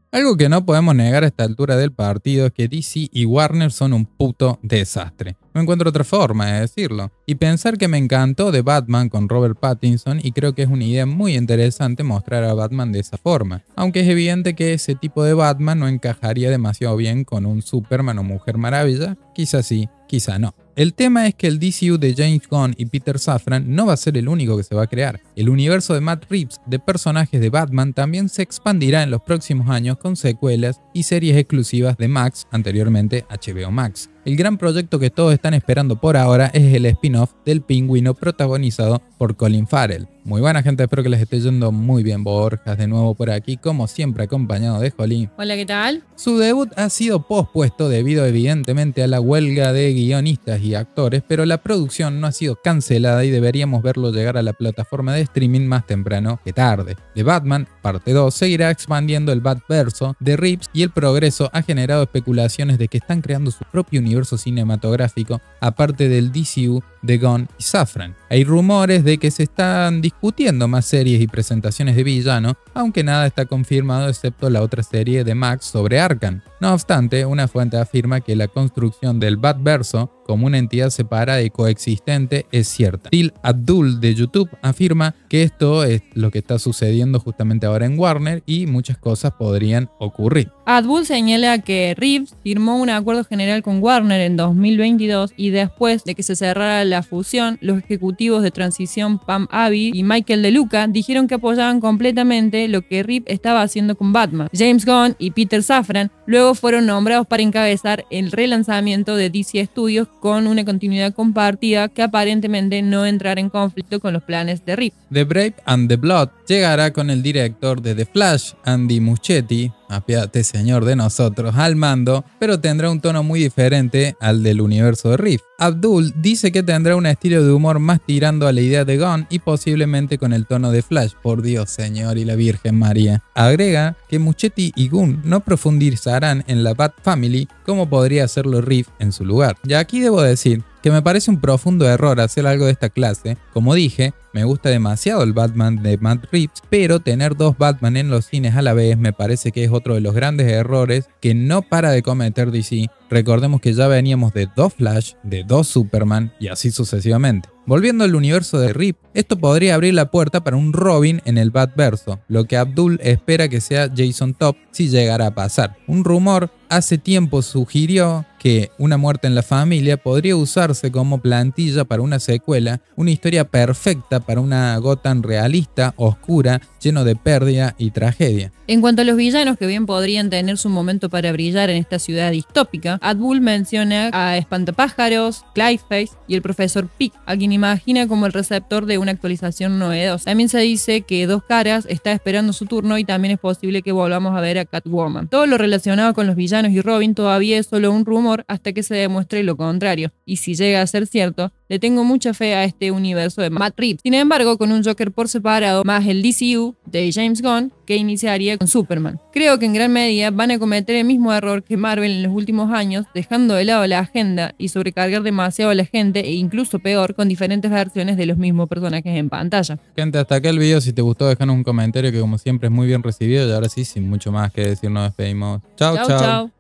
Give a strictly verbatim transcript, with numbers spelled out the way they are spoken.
Algo que no podemos negar a esta altura del partido es que D C y Warner son un puto desastre. No encuentro otra forma de decirlo. Y pensar que me encantó de Batman con Robert Pattinson y creo que es una idea muy interesante mostrar a Batman de esa forma. Aunque es evidente que ese tipo de Batman no encajaría demasiado bien con un Superman o Mujer Maravilla. Quizá sí, quizá no. El tema es que el D C U de James Gunn y Peter Safran no va a ser el único que se va a crear. El universo de Matt Reeves de personajes de Batman también se expandirá en los próximos años con secuelas y series exclusivas de Max, anteriormente H B O Max. El gran proyecto que todos están esperando por ahora es el spin-off del Pingüino protagonizado por Colin Farrell. Muy buena gente, espero que les esté yendo muy bien. Borjas de nuevo por aquí, como siempre acompañado de Jolín. Hola, ¿qué tal? Su debut ha sido pospuesto debido evidentemente a la huelga de guionistas y actores, pero la producción no ha sido cancelada y deberíamos verlo llegar a la plataforma de streaming más temprano que tarde. The Batman, parte dos, seguirá expandiendo el Batverso de Reeves y el progreso ha generado especulaciones de que están creando su propio universo cinematográfico aparte del D C U de Gunn y Safran. Hay rumores de que se están discutiendo más series y presentaciones de villano, aunque nada está confirmado excepto la otra serie de Max sobre Arkham. No obstante, una fuente afirma que la construcción del Batverso como una entidad separada y coexistente es cierta. Till Abdul de YouTube afirma que esto es lo que está sucediendo justamente ahora en Warner y muchas cosas podrían ocurrir. Abdul señala que Reeves firmó un acuerdo general con Warner en dos mil veintidós y después de que se cerrara la fusión, los ejecutivos de transición Pam Abby y Michael De Luca dijeron que apoyaban completamente lo que Reeves estaba haciendo con Batman. James Gunn y Peter Safran luego fueron nombrados para encabezar el relanzamiento de D C Studios con una continuidad compartida que aparentemente no entrará en conflicto con los planes de Reeves. The Brave and the Blood llegará con el director de The Flash, Andy Muschietti, apiádate señor de nosotros, al mando, pero tendrá un tono muy diferente al del universo de Reeves. Abdul dice que tendrá un estilo de humor más tirando a la idea de Gunn y posiblemente con el tono de Flash, por Dios señor y la Virgen María. Agrega que Muschietti y Gunn no profundizarán en la Bat Family como podría hacerlo Reeves en su lugar. Y aquí debo decir que me parece un profundo error hacer algo de esta clase. Como dije, me gusta demasiado el Batman de Matt Reeves, pero tener dos Batman en los cines a la vez me parece que es otro de los grandes errores que no para de cometer D C. Recordemos que ya veníamos de dos Flash, de dos Superman y así sucesivamente. Volviendo al universo de Reeves, esto podría abrir la puerta para un Robin en el Batverso, lo que Abdul espera que sea Jason Todd si llegara a pasar. Un rumor hace tiempo sugirió que Una muerte en la familia podría usarse como plantilla para una secuela, una historia perfecta para una Gotham realista, oscura, lleno de pérdida y tragedia. En cuanto a los villanos que bien podrían tener su momento para brillar en esta ciudad distópica, Abdul menciona a Espantapájaros, Clayface y el Profesor Pig, a quien imagina como el receptor de una actualización novedosa. También se dice que Dos Caras está esperando su turno y también es posible que volvamos a ver a Catwoman. Todo lo relacionado con los villanos y Robin todavía es solo un rumor hasta que se demuestre lo contrario, y si llega a ser cierto, le tengo mucha fe a este universo de Matt Reeves. Sin embargo, con un Joker por separado, más el D C U de James Gunn, que iniciaría con Superman. Creo que en gran medida van a cometer el mismo error que Marvel en los últimos años, dejando de lado la agenda y sobrecargar demasiado a la gente, e incluso peor, con diferentes versiones de los mismos personajes en pantalla. Gente, hasta acá el video. Si te gustó, déjanos un comentario que como siempre es muy bien recibido. Y ahora sí, sin mucho más que decir, nos despedimos. Chao, chao.